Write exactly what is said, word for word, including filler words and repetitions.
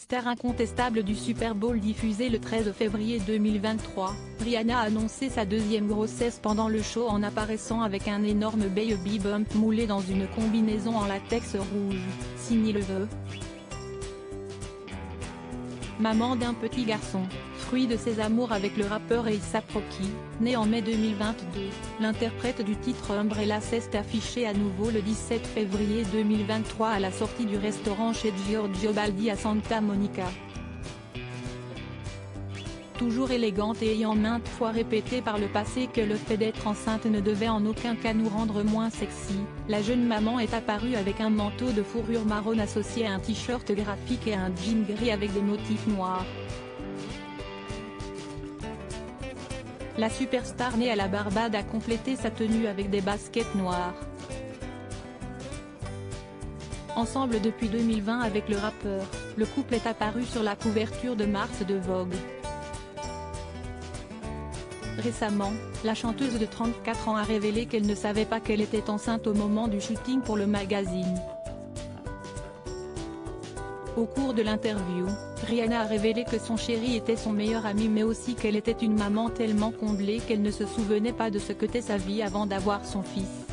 Star incontestable du Super Bowl diffusé le treize février deux mille vingt-trois, Rihanna a annoncé sa deuxième grossesse pendant le show en apparaissant avec un énorme baby bump moulé dans une combinaison en latex rouge, signé le vœu. Maman d'un petit garçon, fruit de ses amours avec le rappeur A$ap Rocky, né en mai deux mille vingt-deux, l'interprète du titre Umbrella s'est affiché à nouveau le dix-sept février deux mille vingt-trois à la sortie du restaurant chez Giorgio Baldi à Santa Monica. Toujours élégante et ayant maintes fois répété par le passé que le fait d'être enceinte ne devait en aucun cas nous rendre moins sexy, la jeune maman est apparue avec un manteau de fourrure marron associé à un t-shirt graphique et un jean gris avec des motifs noirs. La superstar née à la Barbade a complété sa tenue avec des baskets noires. Ensemble depuis deux mille vingt avec le rappeur, le couple est apparu sur la couverture de mars de Vogue. Récemment, la chanteuse de trente-quatre ans a révélé qu'elle ne savait pas qu'elle était enceinte au moment du shooting pour le magazine. Au cours de l'interview, Rihanna a révélé que son chéri était son meilleur ami mais aussi qu'elle était une maman tellement comblée qu'elle ne se souvenait pas de ce qu'était sa vie avant d'avoir son fils.